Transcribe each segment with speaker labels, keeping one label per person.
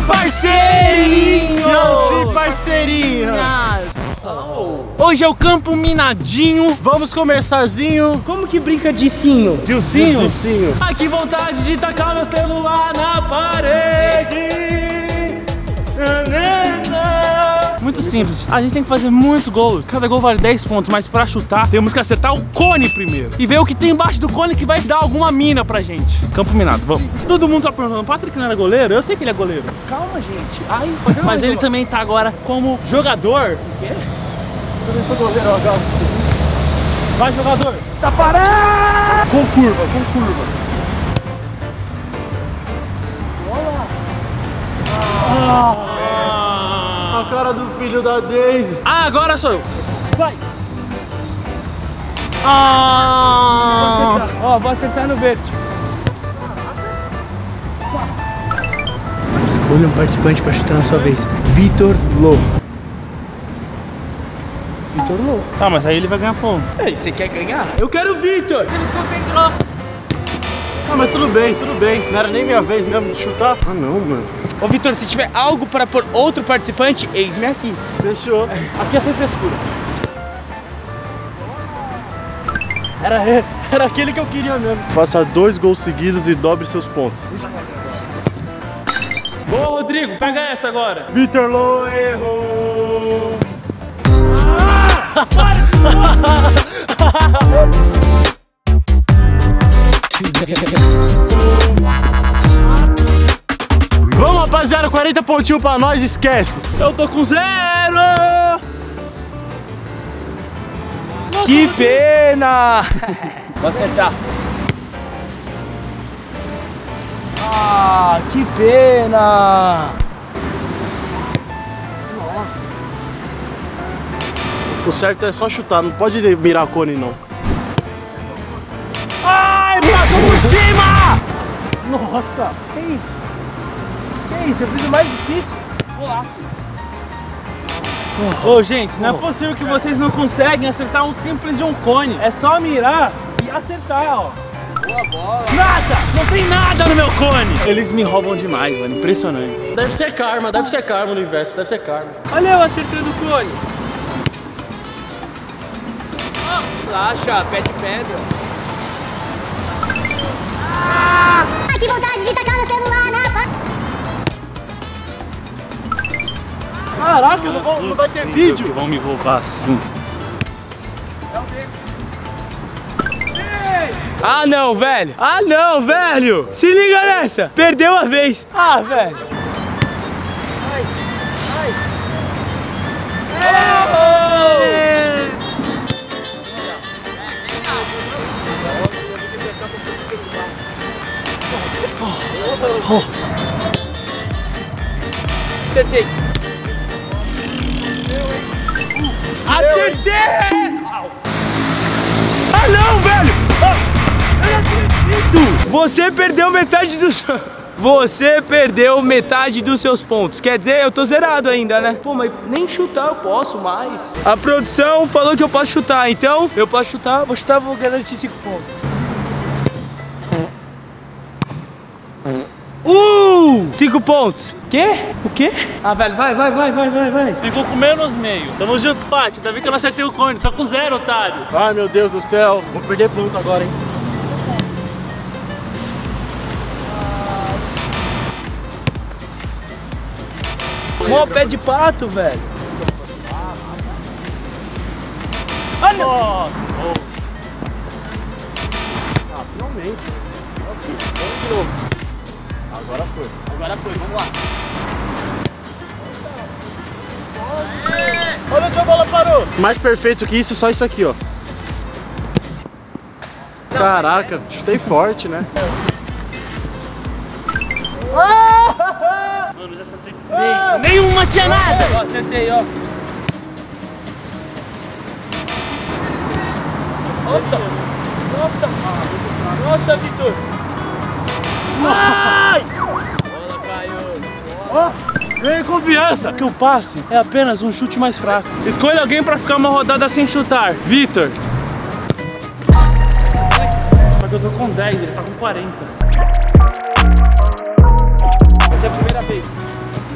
Speaker 1: parceirinhos!
Speaker 2: E parceirinhas!
Speaker 1: Hoje é o campo minadinho.
Speaker 2: Vamos começarzinho.
Speaker 1: Como que brinca de sinho? De ursinho?
Speaker 2: De sinho.
Speaker 1: Ai, que vontade de tacar meu celular na parede. Muito simples, a gente tem que fazer muitos gols. Cada gol vale 10 pontos, mas pra chutar temos que acertar o cone primeiro e ver o que tem embaixo do cone que vai dar alguma mina pra gente. Campo minado, vamos. Todo mundo tá perguntando, o Patrick não era goleiro? Eu sei que ele é goleiro. Calma, gente. Ai, mas ele também tá agora como jogador. O quê? Eu sou goleiro agora. Vai, jogador. Tá parado! Com curva, com curva. Olha lá.
Speaker 2: A cara do filho da Daisy.
Speaker 1: Ah, agora sou eu. Vai. Ó, vou acertar no verde.
Speaker 3: Escolha um participante para chutar na sua vez. Vitor Lô. Vitor Lô.
Speaker 1: Tá, mas aí ele vai ganhar ponto.
Speaker 3: Ei, você quer ganhar? Eu quero o Vitor.
Speaker 1: Você nos concentrou.
Speaker 2: Ah, mas tudo bem, tudo bem. Não era nem minha vez mesmo de chutar. Ah, não, mano.
Speaker 3: Ô, Vitor, se tiver algo para pôr outro participante, eis-me aqui.
Speaker 2: Fechou.
Speaker 1: Aqui é sem frescura.
Speaker 2: Era aquele que eu queria mesmo. Faça 2 gols seguidos e dobre seus pontos.
Speaker 1: Boa, Rodrigo. Pega essa agora.
Speaker 2: Vitor Lô errou. Vamos, rapaziada, 40 pontinhos pra nós, esquece.
Speaker 1: Eu tô com 0.
Speaker 3: Que pena! Vou acertar. Ah, que pena!
Speaker 2: O certo é só chutar, não pode mirar cone não.
Speaker 1: Ai, passou por cima!
Speaker 3: Nossa, que isso? Que isso? Eu fiz o mais difícil.
Speaker 1: Golaço. Ô, gente, não é possível que vocês não conseguem acertar um simples de um cone. É só mirar e acertar, ó.
Speaker 3: Boa bola.
Speaker 1: Nada! Não tem nada no meu cone! Eles me roubam demais, mano. Impressionante.
Speaker 2: Deve ser karma no universo, deve ser karma.
Speaker 1: Olha eu acertando o cone.
Speaker 3: Relaxa, pé de pedra.
Speaker 4: Ai, que vontade de tacar meu celular na
Speaker 2: Caraca, não vai ter vídeo.
Speaker 1: Vão me roubar assim.
Speaker 3: Ah não, velho! Ah não, velho! Se liga nessa! Perdeu a vez! Ah, velho! Acertei! Acertei! Ah não, velho! Eu não acredito! Você perdeu metade dos... Você perdeu metade dos seus pontos. Quer dizer, eu tô zerado ainda, né? Pô, mas nem chutar eu posso mais. A produção falou que eu posso chutar, então eu posso chutar, vou garantir 5 pontos. 5 pontos. Quê? O quê? Ah, velho, vai.
Speaker 1: Ficou com menos meio. Tamo junto, Paty. Tá vendo que eu não acertei o cone. Tá com 0, otário.
Speaker 2: Ai, meu Deus do céu. Vou perder ponto agora, hein?
Speaker 3: Mó pé de pato, velho.
Speaker 1: Olha!
Speaker 2: Ah, finalmente. Vamos de novo. Agora foi, vamos lá. Olha onde a bola parou. Mais perfeito que isso, só isso aqui, ó. Caraca, chutei forte, né?
Speaker 1: Mano, já acertei 3. Nenhuma tinha nada!
Speaker 3: Ó, acertei, ó. Nossa, Vitor.
Speaker 1: Ai!
Speaker 3: Bola caiu.
Speaker 1: Ó, ganhei confiança que o passe é apenas um chute mais fraco. Escolha alguém pra ficar uma rodada sem chutar. Vitor. Só que eu tô com 10, ele tá com 40.
Speaker 3: Essa é a primeira vez.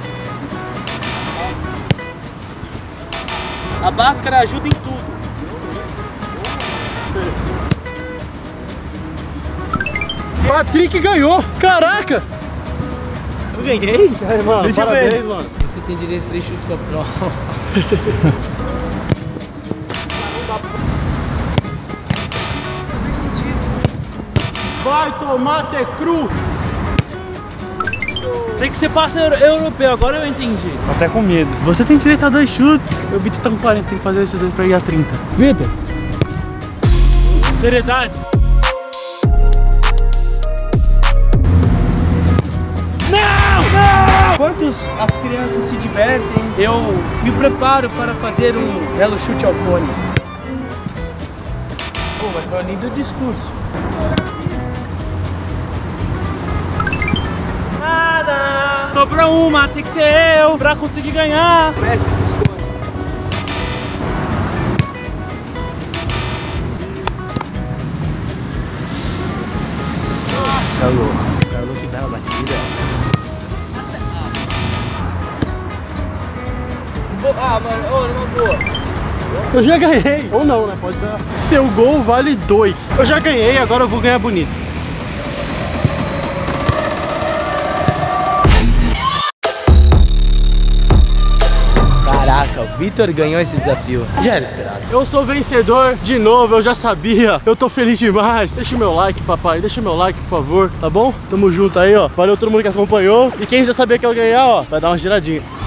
Speaker 3: A Bhaskara ajuda em tudo.
Speaker 2: Patrick ganhou! Caraca!
Speaker 3: Eu ganhei?
Speaker 2: Aí, mano,
Speaker 3: Deixa eu
Speaker 2: parabéns,
Speaker 3: ver.
Speaker 2: mano.
Speaker 3: Você tem direito a 3 chutes com a prova.
Speaker 2: Vai tomar de cru!
Speaker 1: Tem que ser passe europeu, agora eu entendi. Tô até com medo. Você tem direito a 2 chutes. O Vitor tá com 40, tem que fazer esses dois pra ir a 30.
Speaker 2: Vitor!
Speaker 1: Seriedade.
Speaker 3: Enquanto as crianças se divertem, eu me preparo para fazer um belo chute ao cone. Pô, mas foi um lindo discurso.
Speaker 1: Nada. Sobrou uma, tem que ser eu pra conseguir ganhar.
Speaker 3: Mestre dos cones.
Speaker 2: Calou que dá uma batida.
Speaker 3: Ah, mano, numa boa.
Speaker 2: Eu já ganhei! Ou não, né? Pode dar. Seu gol vale 2. Eu já ganhei, agora eu vou ganhar bonito.
Speaker 3: Caraca, o Vitor ganhou esse desafio. Já era esperado.
Speaker 2: Eu sou vencedor de novo, eu já sabia. Eu tô feliz demais. Deixa o meu like, papai. Deixa o meu like, por favor. Tá bom? Tamo junto aí, ó. Valeu todo mundo que acompanhou. E quem já sabia que eu ia ganhar, ó, vai dar uma giradinha.